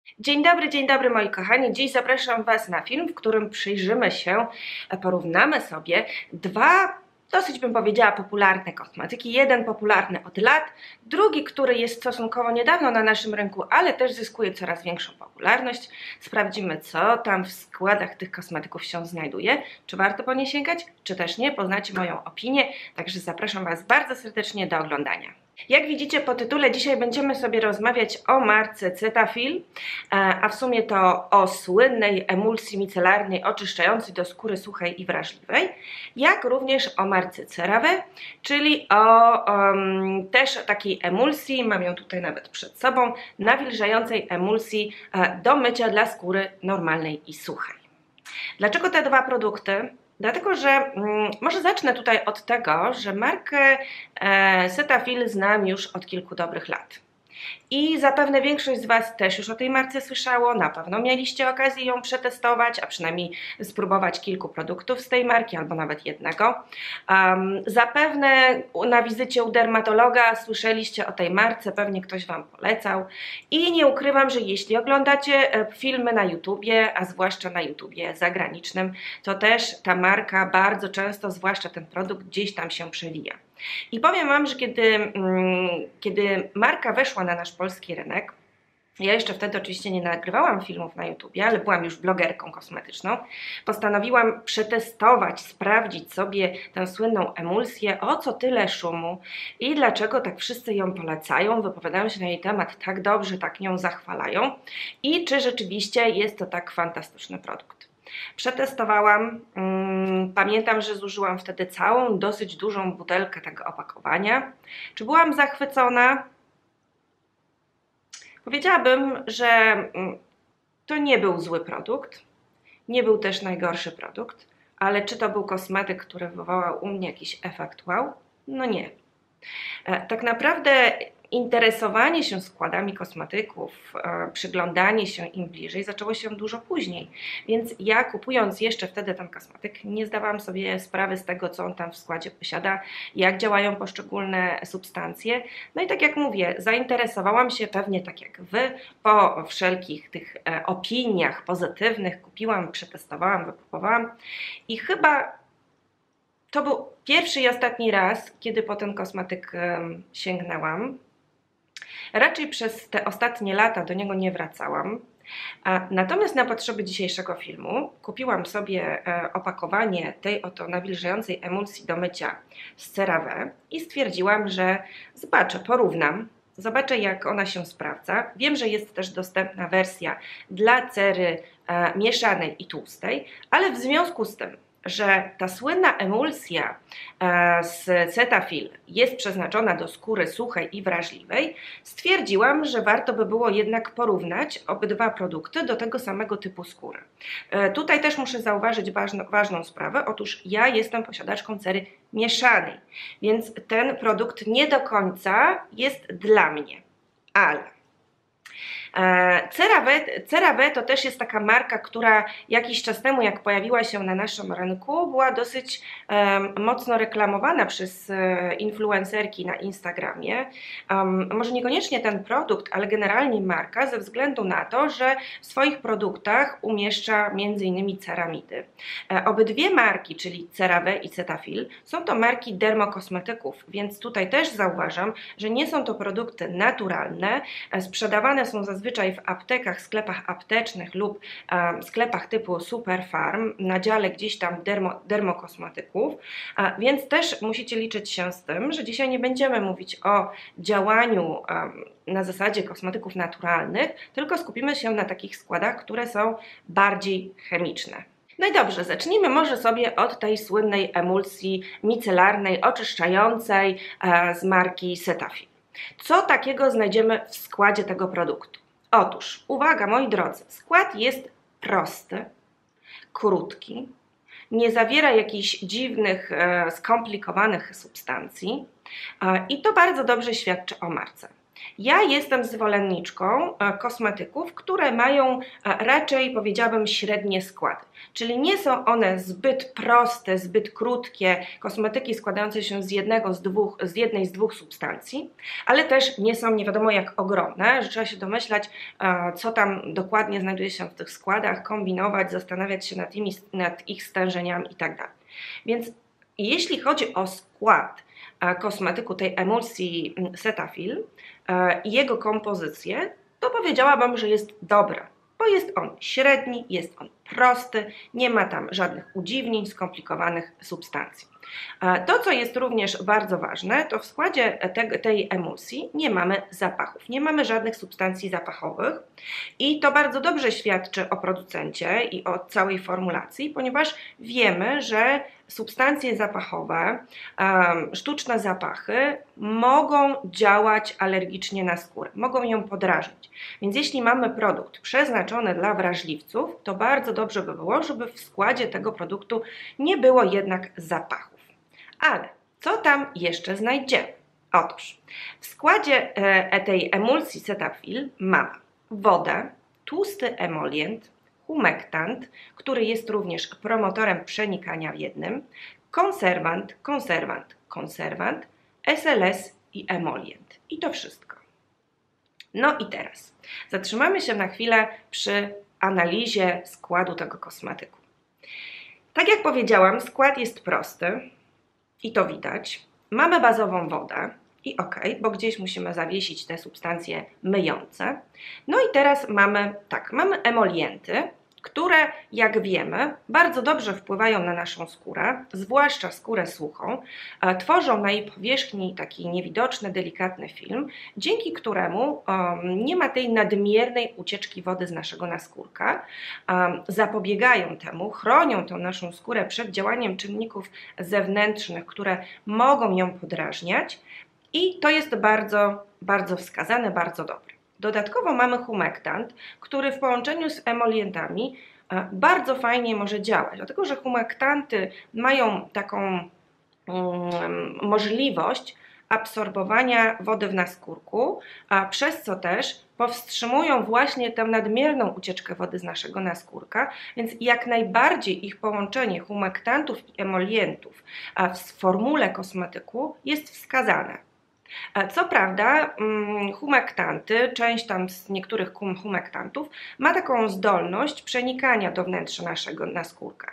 Dzień dobry moi kochani. Dziś zapraszam Was na film, w którym przyjrzymy się, porównamy sobie dwa dosyć bym powiedziała popularne kosmetyki. Jeden popularny od lat, drugi, który jest stosunkowo niedawno na naszym rynku, ale też zyskuje coraz większą popularność. Sprawdzimy, co tam w składach tych kosmetyków się znajduje, czy warto po nie sięgać, czy też nie. Poznacie moją opinię, także zapraszam Was bardzo serdecznie do oglądania. Jak widzicie po tytule, dzisiaj będziemy sobie rozmawiać o marce Cetaphil, a w sumie to o słynnej emulsji micelarnej oczyszczającej do skóry suchej i wrażliwej, jak również o marce CeraVe, czyli o też takiej emulsji, mam ją tutaj nawet przed sobą, nawilżającej emulsii do mycia dla skóry normalnej i suchej. Dlaczego te dwa produkty? Dlatego, że może zacznę tutaj od tego, że markę Cetaphil znam już od kilku dobrych lat. I zapewne większość z Was też już o tej marce słyszało, na pewno mieliście okazję ją przetestować, a przynajmniej spróbować kilku produktów z tej marki, albo nawet jednego. Zapewne na wizycie u dermatologa słyszeliście o tej marce, pewnie ktoś Wam polecał. I nie ukrywam, że jeśli oglądacie filmy na YouTubie, a zwłaszcza na YouTubie zagranicznym, to też ta marka bardzo często, zwłaszcza ten produkt, gdzieś tam się przewija. I powiem Wam, że kiedy marka weszła na nasz polski rynek, ja jeszcze wtedy oczywiście nie nagrywałam filmów na YouTubie, ale byłam już blogerką kosmetyczną, postanowiłam przetestować, sprawdzić sobie tę słynną emulsję, o co tyle szumu i dlaczego tak wszyscy ją polecają, wypowiadają się na jej temat tak dobrze, tak nią zachwalają i czy rzeczywiście jest to tak fantastyczny produkt. Przetestowałam, pamiętam, że zużyłam wtedy całą, dosyć dużą butelkę tego opakowania. Czy byłam zachwycona? Powiedziałabym, że to nie był zły produkt, nie był też najgorszy produkt, ale czy to był kosmetyk, który wywołał u mnie jakiś efekt wow? No nie. Tak naprawdę interesowanie się składami kosmetyków, przyglądanie się im bliżej zaczęło się dużo później, więc ja kupując jeszcze wtedy ten kosmetyk nie zdawałam sobie sprawy z tego, co on tam w składzie posiada, jak działają poszczególne substancje. No i tak jak mówię, zainteresowałam się pewnie tak jak Wy, po wszelkich tych opiniach pozytywnych kupiłam, przetestowałam, wykupowałam i chyba to był pierwszy i ostatni raz, kiedy po ten kosmetyk sięgnęłam. Raczej przez te ostatnie lata do niego nie wracałam. Natomiast na potrzeby dzisiejszego filmu kupiłam sobie opakowanie tej oto nawilżającej emulsji do mycia z CeraVe i stwierdziłam, że zobaczę, porównam. Zobaczę, jak ona się sprawdza. Wiem, że jest też dostępna wersja dla cery mieszanej i tłustej, ale w związku z tym, że ta słynna emulsja z Cetaphil jest przeznaczona do skóry suchej i wrażliwej, stwierdziłam, że warto by było jednak porównać obydwa produkty do tego samego typu skóry. Tutaj też muszę zauważyć ważną sprawę. Otóż ja jestem posiadaczką cery mieszanej, więc ten produkt nie do jest dla mnie, ale CeraVe to też jest taka marka, która jakiś czas temu, jak pojawiła się na naszym rynku, była dosyć mocno reklamowana przez influencerki na Instagramie. Może niekoniecznie ten produkt, ale generalnie marka ze względu na to, że w swoich produktach umieszcza m.in. ceramidy. Obydwie marki, czyli CeraVe i Cetaphil, są to marki dermokosmetyków, więc tutaj też zauważam, że nie są to produkty naturalne, sprzedawane są zazwyczaj w aptekach, sklepach aptecznych lub sklepach typu Superfarm, na dziale gdzieś tam dermokosmetyków, więc też musicie liczyć się z tym, że dzisiaj nie będziemy mówić o działaniu na zasadzie kosmetyków naturalnych, tylko skupimy się na takich składach, które są bardziej chemiczne. No i dobrze, zacznijmy może sobie od tej słynnej emulsji micelarnej, oczyszczającej z marki Cetaphil. Co takiego znajdziemy w składzie tego produktu? Otóż, uwaga moi drodzy, skład jest prosty, krótki, nie zawiera jakichś dziwnych, skomplikowanych substancji i to bardzo dobrze świadczy o marce. Ja jestem zwolenniczką kosmetyków, które mają raczej, powiedziałabym, średnie składy. Czyli nie są one zbyt proste, zbyt krótkie kosmetyki składające się z jednej z dwóch substancji, ale też nie są nie wiadomo jak ogromne, że trzeba się domyślać, co tam dokładnie znajduje się w tych składach, kombinować, zastanawiać się nad ich stężeniami itd. Więc jeśli chodzi o skład kosmetyku, tej emulsji Cetaphil i jego kompozycję, to powiedziałabym, że jest dobra, bo jest on średni, jest on prosty, nie ma tam żadnych udziwnień, skomplikowanych substancji. To, co jest również bardzo ważne, to w składzie tej emulsji nie mamy zapachów, nie mamy żadnych substancji zapachowych i to bardzo dobrze świadczy o producencie i o całej formulacji, ponieważ wiemy, że substancje zapachowe, sztuczne zapachy mogą działać alergicznie na skórę, mogą ją podrażnić. Więc jeśli mamy produkt przeznaczony dla wrażliwców, to bardzo dobrze by było, żeby w składzie tego produktu nie było jednak zapachów. Ale co tam jeszcze znajdziemy? Otóż w składzie tej emulsji Cetaphil mamy wodę, tłusty emolient, humektant, który jest również promotorem przenikania w jednym, konserwant, SLS i emolient. I to wszystko. No i teraz zatrzymamy się na chwilę przy analizie składu tego kosmetyku. Tak jak powiedziałam, skład jest prosty i to widać. Mamy bazową wodę i ok, bo gdzieś musimy zawiesić te substancje myjące. No i teraz mamy emolienty, które, jak wiemy, bardzo dobrze wpływają na naszą skórę, zwłaszcza skórę suchą, tworzą na jej powierzchni taki niewidoczny, delikatny film, dzięki któremu nie ma tej nadmiernej ucieczki wody z naszego naskórka, zapobiegają temu, chronią tą naszą skórę przed działaniem czynników zewnętrznych, które mogą ją podrażniać i to jest bardzo, bardzo wskazane, bardzo dobre. Dodatkowo mamy humektant, który w połączeniu z emolientami bardzo fajnie może działać, dlatego że humektanty mają taką możliwość absorbowania wody w naskórku, a przez co też powstrzymują właśnie tę nadmierną ucieczkę wody z naszego naskórka, więc jak najbardziej ich połączenie humektantów i emolientów w formule kosmetyku jest wskazane. Co prawda humektanty, część tam z niektórych humektantów ma taką zdolność przenikania do wnętrza naszego naskórka.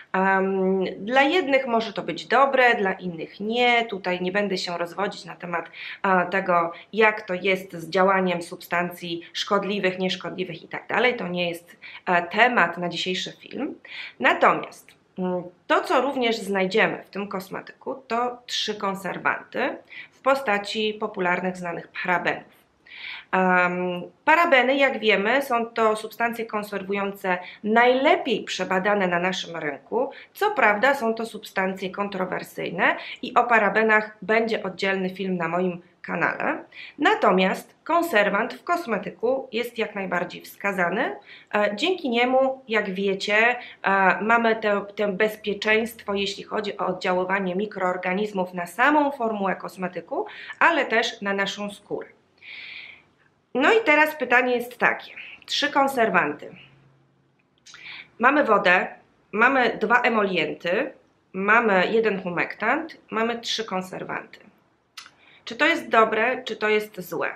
Dla jednych może to być dobre, dla innych nie. Tutaj nie będę się rozwodzić na temat tego, jak to jest z działaniem substancji szkodliwych, nieszkodliwych i tak dalej. To nie jest temat na dzisiejszy film. Natomiast to, co również znajdziemy w tym kosmetyku, to 3 konserwanty w postaci popularnych, znanych parabenów. Parabeny, jak wiemy, są to substancje konserwujące najlepiej przebadane na naszym rynku. Co prawda są to substancje kontrowersyjne i o parabenach będzie oddzielny film na moim kanale. Natomiast konserwant w kosmetyku jest jak najbardziej wskazany. Dzięki niemu, jak wiecie, mamy to bezpieczeństwo, jeśli chodzi o oddziaływanie mikroorganizmów na samą formułę kosmetyku, ale też na naszą skórę. No i teraz pytanie jest takie. 3 konserwanty. Mamy wodę, mamy 2 emolienty, mamy 1 humektant, mamy 3 konserwanty. Czy to jest dobre, czy to jest złe?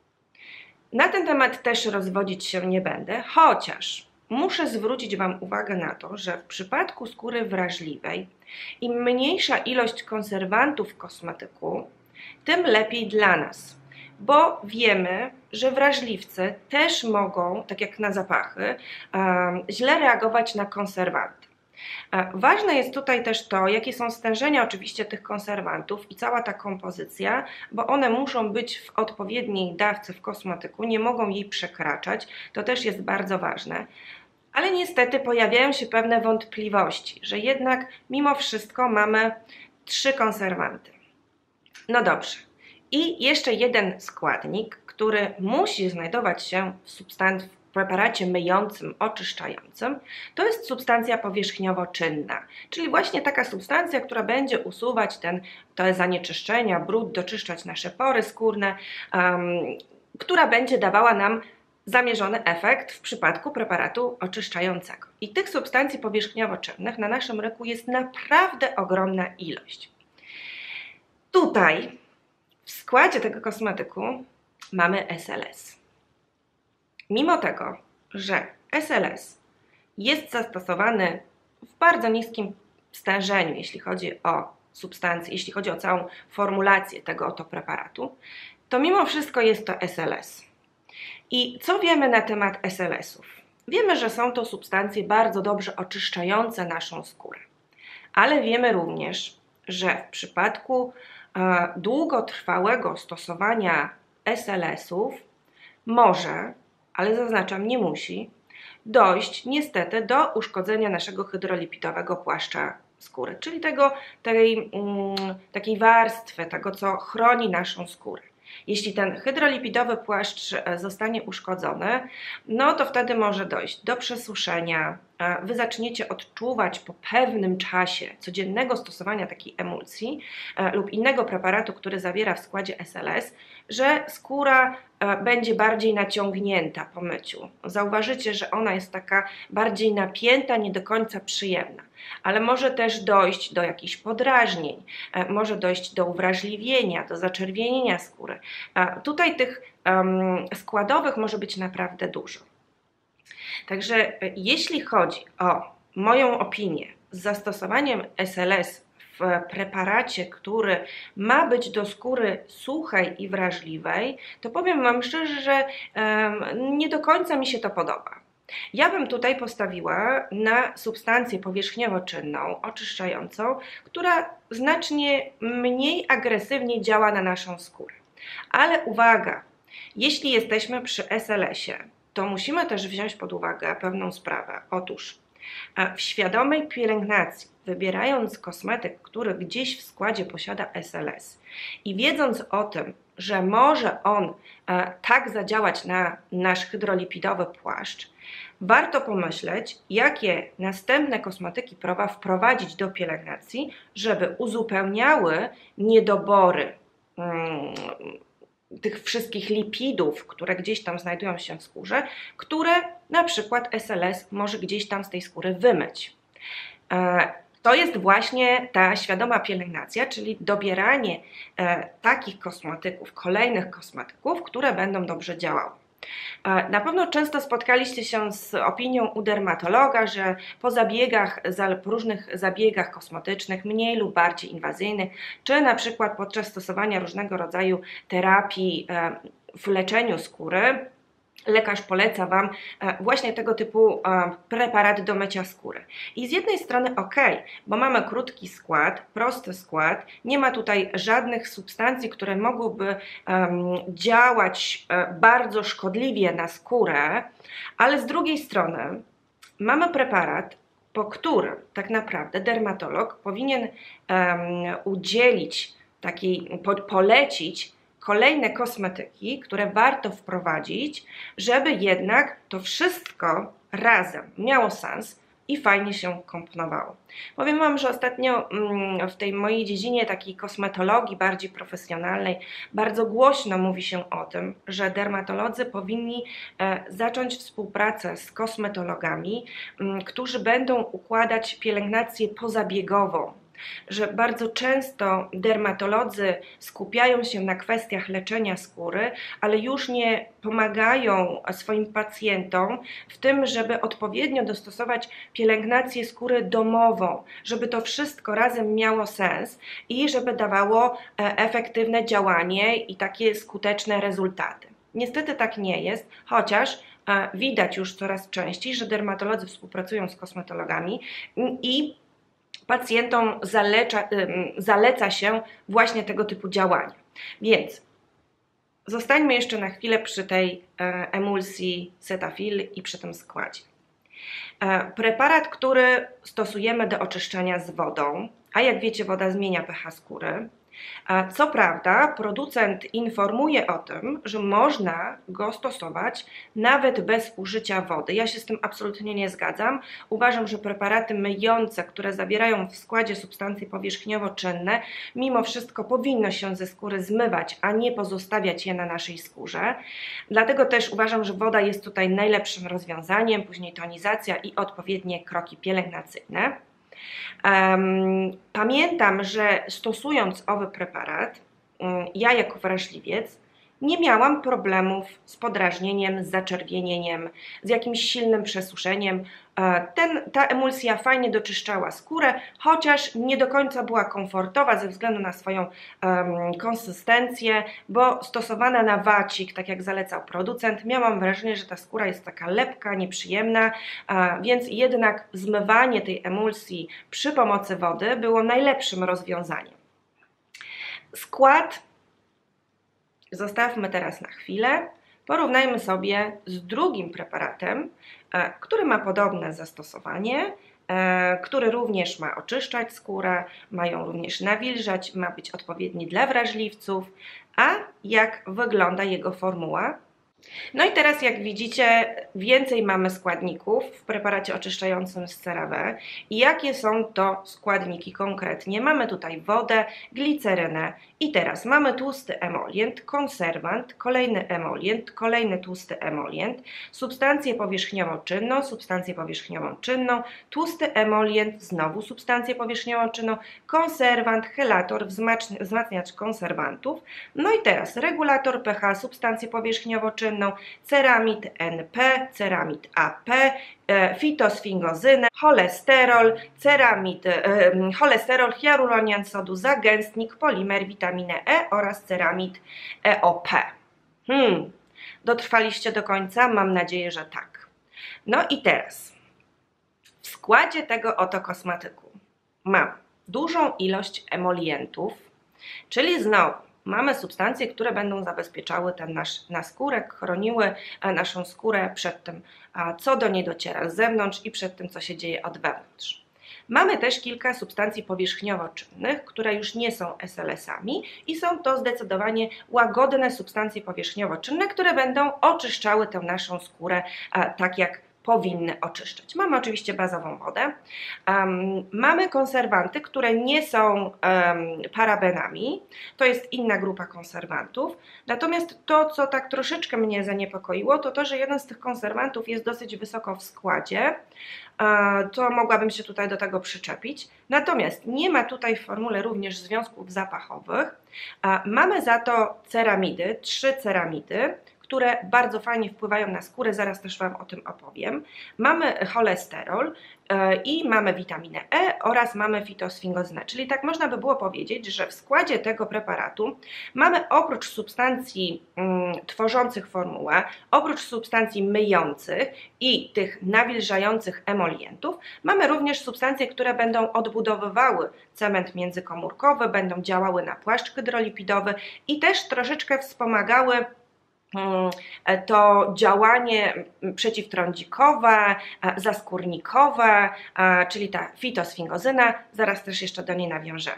Na ten temat też rozwodzić się nie będę, chociaż muszę zwrócić Wam uwagę na to, że w przypadku skóry wrażliwej im mniejsza ilość konserwantów w kosmetyku, tym lepiej dla nas, bo wiemy, że wrażliwcy też mogą, tak jak na zapachy, źle reagować na konserwanty. Ważne jest tutaj też to, jakie są stężenia oczywiście tych konserwantów i cała ta kompozycja, bo one muszą być w odpowiedniej dawce w kosmetyku, nie mogą jej przekraczać, to też jest bardzo ważne. Ale niestety pojawiają się pewne wątpliwości, że jednak mimo wszystko mamy 3 konserwanty. No dobrze. I jeszcze jeden składnik, który musi znajdować się preparacie myjącym, oczyszczającym, to jest substancja powierzchniowo-czynna, czyli właśnie taka substancja, która będzie usuwać te zanieczyszczenia, brud, doczyszczać nasze pory skórne, która będzie dawała nam zamierzony efekt w przypadku preparatu oczyszczającego. I tych substancji powierzchniowo-czynnych na naszym rynku jest naprawdę ogromna ilość. Tutaj w składzie tego kosmetyku mamy SLS. Mimo tego, że SLS jest zastosowany w bardzo niskim stężeniu, jeśli chodzi o substancje, jeśli chodzi o całą formulację tego oto preparatu, to mimo wszystko jest to SLS. I co wiemy na temat SLS-ów? Wiemy, że są to substancje bardzo dobrze oczyszczające naszą skórę, ale wiemy również, że w przypadku długotrwałego stosowania SLS-ów może, ale zaznaczam, nie musi, dojść niestety do uszkodzenia naszego hydrolipidowego płaszcza skóry, czyli takiej warstwy, tego co chroni naszą skórę. Jeśli ten hydrolipidowy płaszcz zostanie uszkodzony, no to wtedy może dojść do przesuszenia. Wy zaczniecie odczuwać po pewnym czasie codziennego stosowania takiej emulsji lub innego preparatu, który zawiera w składzie SLS, że skóra będzie bardziej naciągnięta po myciu. Zauważycie, że ona jest taka bardziej napięta, nie do końca przyjemna. Ale może też dojść do jakichś podrażnień, może dojść do uwrażliwienia, do zaczerwienienia skóry. Tutaj tych składowych może być naprawdę dużo. Także jeśli chodzi o moją opinię z zastosowaniem SLS w preparacie, który ma być do skóry suchej i wrażliwej, to powiem Wam szczerze, że nie do końca mi się to podoba. Ja bym tutaj postawiła na substancję powierzchniowo-czynną, oczyszczającą, która znacznie mniej agresywnie działa na naszą skórę. Ale uwaga, jeśli jesteśmy przy SLS-ie, to musimy też wziąć pod uwagę pewną sprawę. Otóż w świadomej pielęgnacji, wybierając kosmetyk, który gdzieś w składzie posiada SLS i wiedząc o tym, że może on tak zadziałać na nasz hydrolipidowy płaszcz, warto pomyśleć, jakie następne kosmetyki wprowadzić do pielęgnacji, żeby uzupełniały niedobory tych wszystkich lipidów, które gdzieś tam znajdują się w skórze, które na przykład SLS może gdzieś tam z tej skóry wymyć. To jest właśnie ta świadoma pielęgnacja, czyli dobieranie takich kosmetyków, kolejnych kosmetyków, które będą dobrze działały. Na pewno często spotkaliście się z opinią u dermatologa, że po różnych zabiegach kosmetycznych, mniej lub bardziej inwazyjnych, czy na przykład podczas stosowania różnego rodzaju terapii w leczeniu skóry, lekarz poleca Wam właśnie tego typu preparat do mycia skóry. I z jednej strony ok, bo mamy krótki skład, prosty skład, nie ma tutaj żadnych substancji, które mogłyby działać bardzo szkodliwie na skórę, ale z drugiej strony mamy preparat, po którym tak naprawdę dermatolog powinien polecić kolejne kosmetyki, które warto wprowadzić, żeby jednak to wszystko razem miało sens i fajnie się komponowało. Powiem Wam, że ostatnio w tej mojej dziedzinie takiej kosmetologii bardziej profesjonalnej bardzo głośno mówi się o tym, że dermatolodzy powinni zacząć współpracę z kosmetologami, którzy będą układać pielęgnację pozabiegową. Że bardzo często dermatolodzy skupiają się na kwestiach leczenia skóry, ale już nie pomagają swoim pacjentom w tym, żeby odpowiednio dostosować pielęgnację skóry domową, żeby to wszystko razem miało sens i żeby dawało efektywne działanie i takie skuteczne rezultaty. Niestety tak nie jest, chociaż widać już coraz częściej, że dermatolodzy współpracują z kosmetologami i pacjentom zaleca się właśnie tego typu działania. Więc zostańmy jeszcze na chwilę przy tej emulsji Cetaphil i przy tym składzie. Preparat, który stosujemy do oczyszczania z wodą, a jak wiecie, woda zmienia pH skóry, Co prawda, producent informuje o tym, że można go stosować nawet bez użycia wody. Ja się z tym absolutnie nie zgadzam. Uważam, że preparaty myjące, które zawierają w składzie substancje powierzchniowo-czynne, mimo wszystko powinno się ze skóry zmywać, a nie pozostawiać je na naszej skórze. Dlatego też uważam, że woda jest tutaj najlepszym rozwiązaniem, później tonizacja i odpowiednie kroki pielęgnacyjne. Pamiętam, że stosując owy preparat, ja jako wrażliwiec nie miałam problemów z podrażnieniem, z zaczerwienieniem, z jakimś silnym przesuszeniem. Ta emulsja fajnie doczyszczała skórę, chociaż nie do końca była komfortowa ze względu na swoją konsystencję, bo stosowana na wacik, tak jak zalecał producent, miałam wrażenie, że ta skóra jest taka lepka, nieprzyjemna, więc jednak zmywanie tej emulsji przy pomocy wody było najlepszym rozwiązaniem. Skład zostawmy teraz na chwilę. Porównajmy sobie z drugim preparatem, który ma podobne zastosowanie, który również ma oczyszczać skórę, ma ją również nawilżać, ma być odpowiedni dla wrażliwców. A jak wygląda jego formuła? No i teraz, jak widzicie, więcej mamy składników w preparacie oczyszczającym z CeraVe. I jakie są to składniki konkretnie? Mamy tutaj wodę, glicerynę i teraz mamy tłusty emolient, konserwant, kolejny emolient, kolejny tłusty emolient, substancję powierzchniową czynną, tłusty emolient, znowu substancję powierzchniową czynną, konserwant, chelator, wzmacniacz konserwantów. No i teraz regulator pH, substancję powierzchniową czynną, ceramid NP, ceramid AP, fitosfingozynę, cholesterol, cholesterol, hialuronian sodu, zagęstnik, polimer, witaminę E oraz ceramid EOP. Dotrwaliście do końca? Mam nadzieję, że tak. No i teraz w składzie tego oto kosmetyku mam dużą ilość emolientów, czyli znowu mamy substancje, które będą zabezpieczały ten nasz skórek, chroniły naszą skórę przed tym, co do niej dociera z zewnątrz i przed tym, co się dzieje od wewnątrz. Mamy też kilka substancji powierzchniowo-czynnych, które już nie są SLS-ami i są to zdecydowanie łagodne substancje powierzchniowo-czynne, które będą oczyszczały tę naszą skórę tak jak powinny oczyszczać. Mamy oczywiście bazową wodę, mamy konserwanty, które nie są parabenami, to jest inna grupa konserwantów, natomiast to, co tak troszeczkę mnie zaniepokoiło, to to, że jeden z tych konserwantów jest dosyć wysoko w składzie, to mogłabym się tutaj do tego przyczepić, natomiast nie ma tutaj w formule również związków zapachowych, mamy za to ceramidy, 3 ceramidy, które bardzo fajnie wpływają na skórę, zaraz też Wam o tym opowiem. Mamy cholesterol i mamy witaminę E oraz mamy fitosfingozynę, czyli tak można by było powiedzieć, że w składzie tego preparatu mamy oprócz substancji tworzących formułę, oprócz substancji myjących i tych nawilżających emolientów, mamy również substancje, które będą odbudowywały cement międzykomórkowy, będą działały na płaszcz hydrolipidowy i też troszeczkę wspomagały to działanie przeciwtrądzikowe, zaskórnikowe, czyli ta fitosfingozyna, zaraz też jeszcze do niej nawiążemy.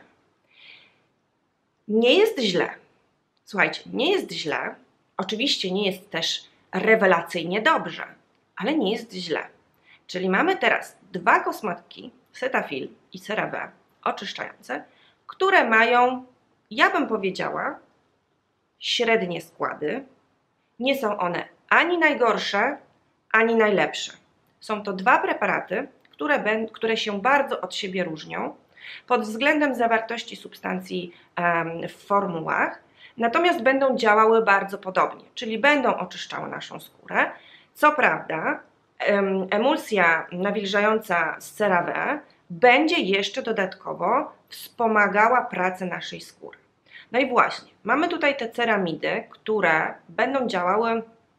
Nie jest źle. Słuchajcie, nie jest źle, oczywiście nie jest też rewelacyjnie dobrze, ale nie jest źle. Czyli mamy teraz 2 kosmetyki, Cetaphil i CeraVe, oczyszczające, które mają, ja bym powiedziała, średnie składy. Nie są one ani najgorsze, ani najlepsze. Są to 2 preparaty, które się bardzo od siebie różnią pod względem zawartości substancji w formułach, natomiast będą działały bardzo podobnie, czyli będą oczyszczały naszą skórę. Co prawda, emulsja nawilżająca z CeraVe będzie jeszcze dodatkowo wspomagała pracę naszej skóry. No i właśnie, mamy tutaj te ceramidy, które będą działały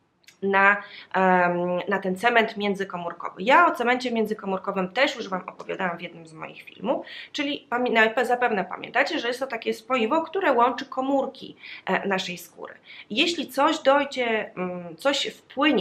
na ten cement międzykomórkowy. Ja o cemencie międzykomórkowym też już Wam opowiadałam w jednym z moich filmów, czyli zapewne pamiętacie, że jest to takie spoiwo, które łączy komórki naszej skóry. Jeśli coś dojdzie, coś wpłynie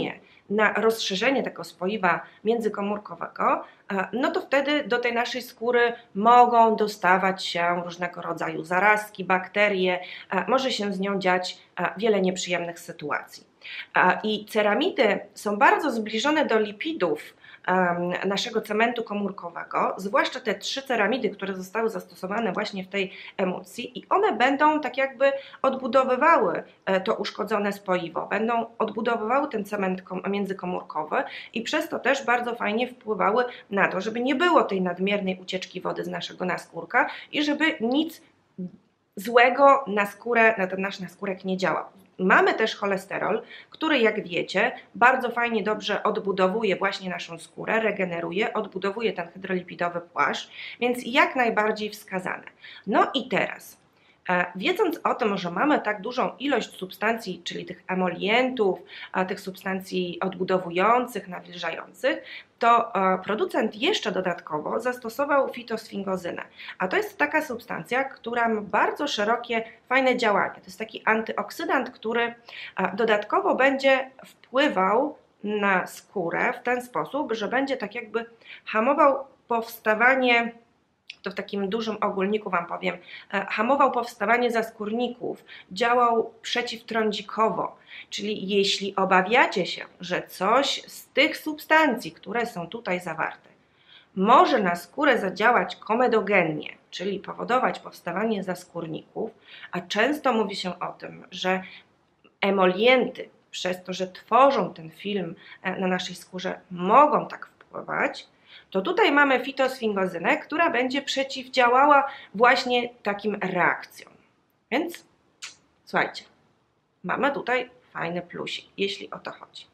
na rozszerzenie tego spoiwa międzykomórkowego, no to wtedy do tej naszej skóry mogą dostawać się różnego rodzaju zarazki, bakterie, może się z nią dziać wiele nieprzyjemnych sytuacji. I ceramidy są bardzo zbliżone do lipidów naszego cementu komórkowego, zwłaszcza te 3 ceramidy, które zostały zastosowane właśnie w tej emulsji, i one będą tak jakby odbudowywały to uszkodzone spoiwo, będą odbudowywały ten cement międzykomórkowy i przez to też bardzo fajnie wpływały na to, żeby nie było tej nadmiernej ucieczki wody z naszego naskórka i żeby nic złego na skórę, na ten nasz naskórek nie działał. Mamy też cholesterol, który, jak wiecie, bardzo fajnie, dobrze odbudowuje właśnie naszą skórę, regeneruje, odbudowuje ten hydrolipidowy płaszcz, więc jak najbardziej wskazane. No i teraz, wiedząc o tym, że mamy tak dużą ilość substancji, czyli tych emolientów, tych substancji odbudowujących, nawilżających, to producent jeszcze dodatkowo zastosował fitosfingozynę. A to jest taka substancja, która ma bardzo szerokie, fajne działanie. To jest taki antyoksydant, który dodatkowo będzie wpływał na skórę w ten sposób, że będzie tak jakby hamował powstawanie, to w takim dużym ogólniku Wam powiem, hamował powstawanie zaskórników, działał przeciwtrądzikowo, czyli jeśli obawiacie się, że coś z tych substancji, które są tutaj zawarte, może na skórę zadziałać komedogennie, czyli powodować powstawanie zaskórników, a często mówi się o tym, że emolienty przez to, że tworzą ten film na naszej skórze, mogą tak wpływać, to tutaj mamy fitosfingozynę, która będzie przeciwdziałała właśnie takim reakcjom. Więc słuchajcie, mamy tutaj fajny plusik, jeśli o to chodzi.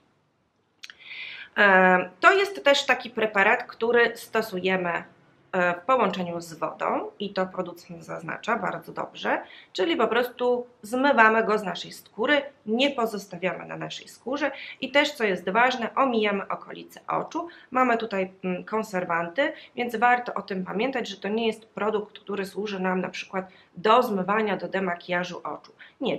To jest też taki preparat, który stosujemy w połączeniu z wodą i to producent zaznacza bardzo dobrze, czyli po prostu zmywamy go z naszej skóry, nie pozostawiamy na naszej skórze i też, co jest ważne, omijamy okolice oczu. Mamy tutaj konserwanty, więc warto o tym pamiętać, że to nie jest produkt, który służy nam na przykład do zmywania, do demakijażu oczu. Nie,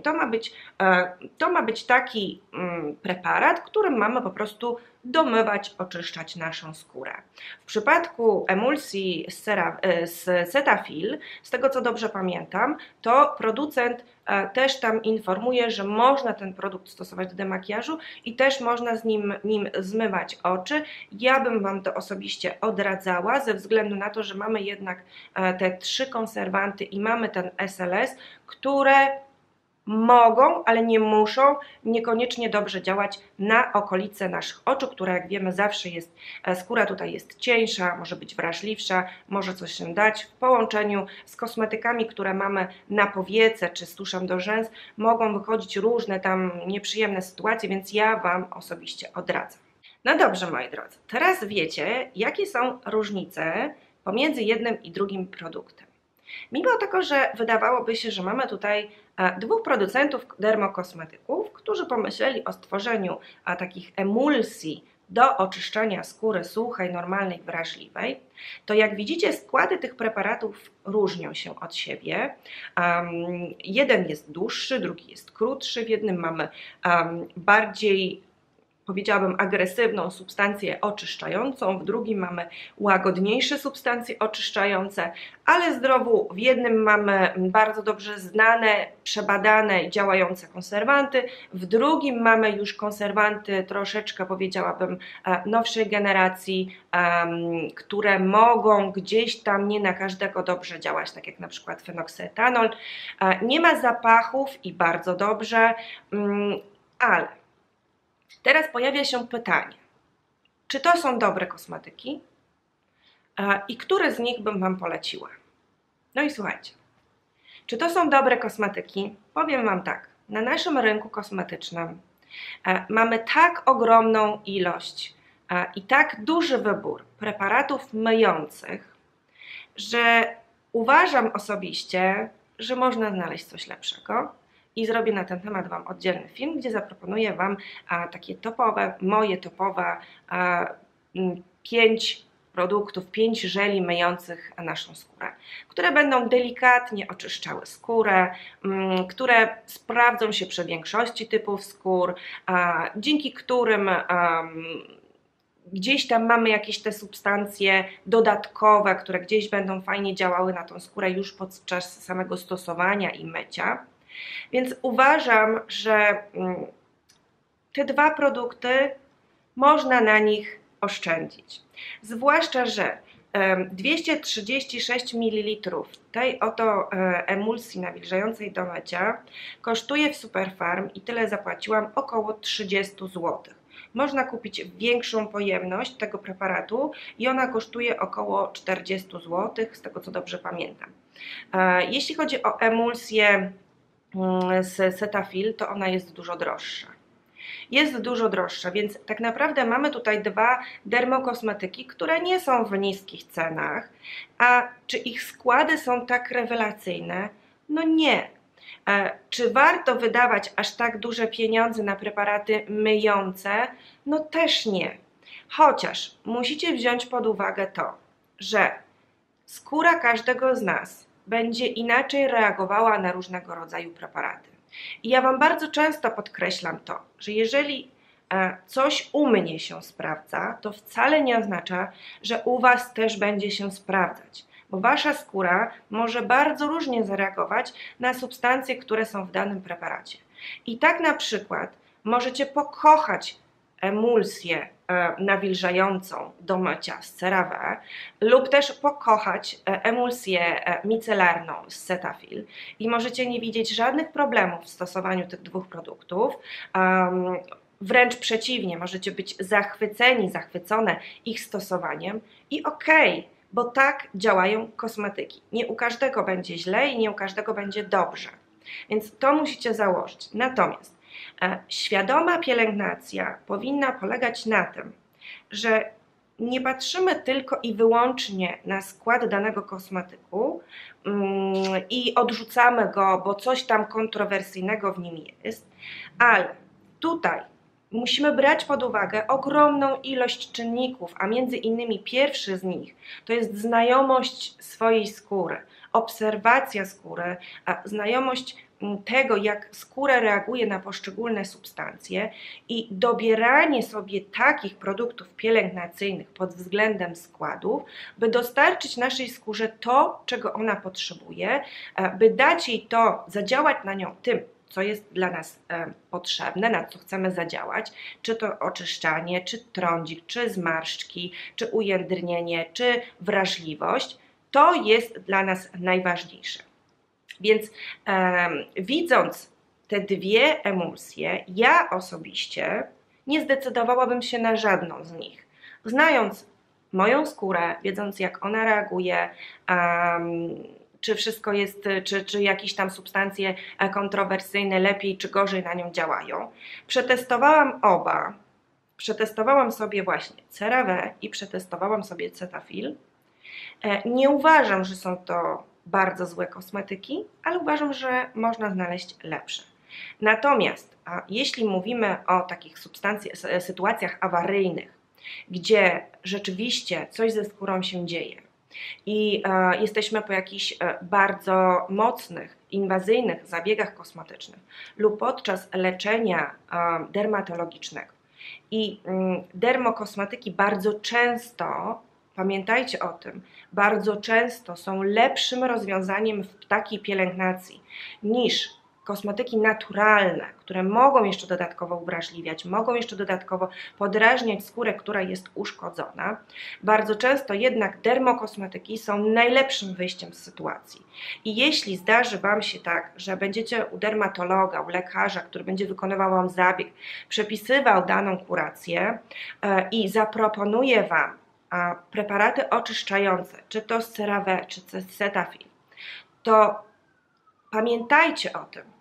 to ma być taki preparat, którym mamy po prostu domywać, oczyszczać naszą skórę. W przypadku emulsji z Cetaphil, z tego co dobrze pamiętam, to producent też tam informuje, że można ten produkt stosować do demakijażu i też można z nim zmywać oczy. Ja bym Wam to osobiście odradzała, ze względu na to, że mamy jednak te 3 konserwanty i mamy ten SLS, które mogą, ale nie muszą niekoniecznie dobrze działać na okolice naszych oczu, która, jak wiemy, zawsze jest, skóra tutaj jest cieńsza, może być wrażliwsza, może coś się dać. W połączeniu z kosmetykami, które mamy na powiece czy z tuszem do rzęs, mogą wychodzić różne tam nieprzyjemne sytuacje, więc ja Wam osobiście odradzam. No dobrze, moi drodzy, teraz wiecie, jakie są różnice pomiędzy jednym i drugim produktem. Mimo tego, że wydawałoby się, że mamy tutaj 2 producentów dermokosmetyków, którzy pomyśleli o stworzeniu takich emulsji do oczyszczania skóry suchej, normalnej, wrażliwej, to jak widzicie, składy tych preparatów różnią się od siebie. Jeden jest dłuższy, drugi jest krótszy, w jednym mamy bardziej, powiedziałabym, agresywną substancję oczyszczającą, w drugim mamy łagodniejsze substancje oczyszczające, ale zdrowu w jednym mamy bardzo dobrze znane, przebadane i działające konserwanty, w drugim mamy już konserwanty troszeczkę, powiedziałabym, nowszej generacji, które mogą gdzieś tam nie na każdego dobrze działać, tak jak na przykład fenoksetanol. Nie ma zapachów i bardzo dobrze, ale teraz pojawia się pytanie, czy to są dobre kosmetyki i które z nich bym Wam poleciła? No i słuchajcie, czy to są dobre kosmetyki? Powiem Wam tak, na naszym rynku kosmetycznym mamy tak ogromną ilość i tak duży wybór preparatów myjących, że uważam osobiście, że można znaleźć coś lepszego. I zrobię na ten temat Wam oddzielny film, gdzie zaproponuję Wam takie topowe, moje topowe 5 produktów, 5 żeli myjących naszą skórę, które będą delikatnie oczyszczały skórę, które sprawdzą się przy większości typów skór, dzięki którym gdzieś tam mamy jakieś te substancje dodatkowe, które gdzieś będą fajnie działały na tą skórę już podczas samego stosowania i mycia. Więc uważam, że te dwa produkty można na nich oszczędzić. Zwłaszcza, że 236 ml tej oto emulsji nawilżającej do mycia kosztuje w Superfarm i tyle zapłaciłam, około 30 zł. Można kupić większą pojemność tego preparatu i ona kosztuje około 40 zł, z tego co dobrze pamiętam. Jeśli chodzi o emulsję z Cetaphil, to ona jest dużo droższa. Jest dużo droższa, więc tak naprawdę mamy tutaj dwa dermokosmetyki, które nie są w niskich cenach. A czy ich składy są tak rewelacyjne? No nie. Czy warto wydawać aż tak duże pieniądze na preparaty myjące? No też nie. Chociaż musicie wziąć pod uwagę to, że skóra każdego z nas będzie inaczej reagowała na różnego rodzaju preparaty. I ja Wam bardzo często podkreślam to, że jeżeli coś u mnie się sprawdza, to wcale nie oznacza, że u Was też będzie się sprawdzać, bo Wasza skóra może bardzo różnie zareagować na substancje, które są w danym preparacie. I tak na przykład możecie pokochać emulsję nawilżającą do mycia z CeraVe lub też pokochać emulsję micelarną z Cetaphil i możecie nie widzieć żadnych problemów w stosowaniu tych dwóch produktów. Wręcz przeciwnie, możecie być zachwyceni, zachwycone ich stosowaniem i okej, bo tak działają kosmetyki. Nie u każdego będzie źle i nie u każdego będzie dobrze. Więc to musicie założyć. Natomiast świadoma pielęgnacja powinna polegać na tym, że nie patrzymy tylko i wyłącznie na skład danego kosmetyku i odrzucamy go, bo coś tam kontrowersyjnego w nim jest, ale tutaj musimy brać pod uwagę ogromną ilość czynników, a między innymi pierwszy z nich to jest znajomość swojej skóry, obserwacja skóry, znajomość tego, jak skóra reaguje na poszczególne substancje i dobieranie sobie takich produktów pielęgnacyjnych pod względem składów, by dostarczyć naszej skórze to, czego ona potrzebuje, by dać jej to, zadziałać na nią tym, co jest dla nas potrzebne, na co chcemy zadziałać, czy to oczyszczanie, czy trądzik, czy zmarszczki, czy ujędrnienie, czy wrażliwość, to jest dla nas najważniejsze. Więc widząc te dwie emulsje, ja osobiście nie zdecydowałabym się na żadną z nich. Znając moją skórę, wiedząc jak ona reaguje, czy wszystko jest, czy jakieś tam substancje kontrowersyjne lepiej czy gorzej na nią działają. Przetestowałam oba. Przetestowałam sobie właśnie CeraVe i przetestowałam sobie Cetaphil. Nie uważam, że są to bardzo złe kosmetyki, ale uważam, że można znaleźć lepsze. Natomiast jeśli mówimy o takich sytuacjach awaryjnych, gdzie rzeczywiście coś ze skórą się dzieje i jesteśmy po jakichś bardzo mocnych, inwazyjnych zabiegach kosmetycznych lub podczas leczenia dermatologicznego i dermokosmetyki bardzo często, pamiętajcie o tym, bardzo często są lepszym rozwiązaniem w takiej pielęgnacji niż kosmetyki naturalne, które mogą jeszcze dodatkowo uwrażliwiać, mogą jeszcze dodatkowo podrażniać skórę, która jest uszkodzona. Bardzo często jednak dermokosmetyki są najlepszym wyjściem z sytuacji. I jeśli zdarzy Wam się tak, że będziecie u dermatologa, u lekarza, który będzie wykonywał Wam zabieg, przepisywał daną kurację i zaproponuje Wam preparaty oczyszczające, czy to z CeraVe, czy z Cetaphil, to pamiętajcie o tym,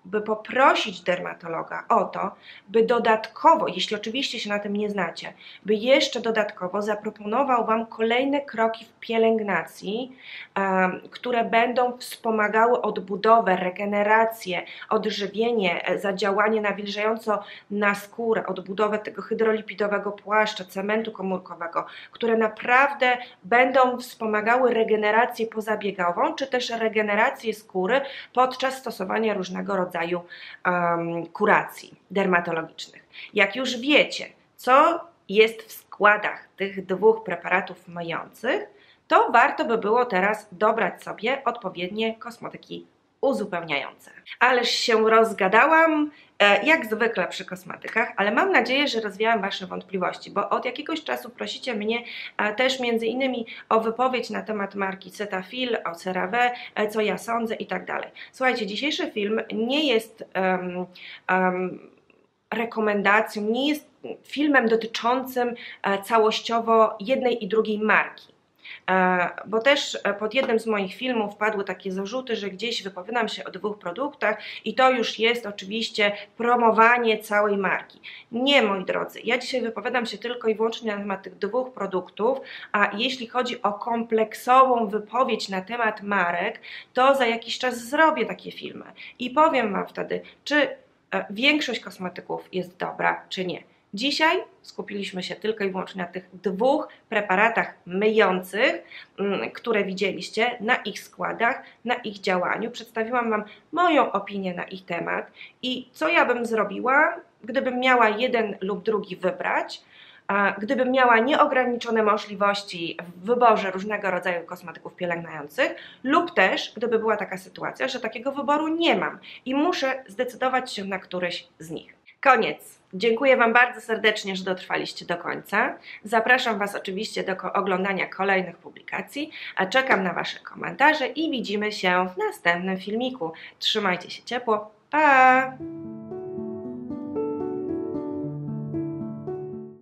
by poprosić dermatologa o to, by dodatkowo, jeśli oczywiście się na tym nie znacie, by jeszcze dodatkowo zaproponował Wam kolejne kroki w pielęgnacji, które będą wspomagały odbudowę, regenerację, odżywienie, zadziałanie nawilżająco na skórę, odbudowę tego hydrolipidowego płaszcza, cementu komórkowego, które naprawdę będą wspomagały regenerację pozabiegową, czy też regenerację skóry podczas stosowania różnego rodzaju kuracji dermatologicznych. Jak już wiecie, co jest w składach tych dwóch preparatów myjących, to warto by było teraz dobrać sobie odpowiednie kosmetyki uzupełniające. Ależ się rozgadałam, jak zwykle przy kosmetykach, ale mam nadzieję, że rozwiałam Wasze wątpliwości, bo od jakiegoś czasu prosicie mnie też między innymi o wypowiedź na temat marki Cetaphil, o CeraVe, co ja sądzę i tak dalej. Słuchajcie, dzisiejszy film nie jest rekomendacją, nie jest filmem dotyczącym całościowo jednej i drugiej marki. Bo też pod jednym z moich filmów padły takie zarzuty, że gdzieś wypowiadam się o dwóch produktach i to już jest oczywiście promowanie całej marki. Nie, moi drodzy, ja dzisiaj wypowiadam się tylko i wyłącznie na temat tych dwóch produktów, a jeśli chodzi o kompleksową wypowiedź na temat marek, to za jakiś czas zrobię takie filmy i powiem Wam wtedy, czy większość kosmetyków jest dobra, czy nie. Dzisiaj skupiliśmy się tylko i wyłącznie na tych dwóch preparatach myjących, które widzieliście, na ich składach, na ich działaniu. Przedstawiłam Wam moją opinię na ich temat i co ja bym zrobiła, gdybym miała jeden lub drugi wybrać, gdybym miała nieograniczone możliwości w wyborze różnego rodzaju kosmetyków pielęgnujących lub też gdyby była taka sytuacja, że takiego wyboru nie mam i muszę zdecydować się na któryś z nich. Koniec. Dziękuję Wam bardzo serdecznie, że dotrwaliście do końca. Zapraszam Was oczywiście do oglądania kolejnych publikacji, a czekam na Wasze komentarze i widzimy się w następnym filmiku. Trzymajcie się ciepło. Pa!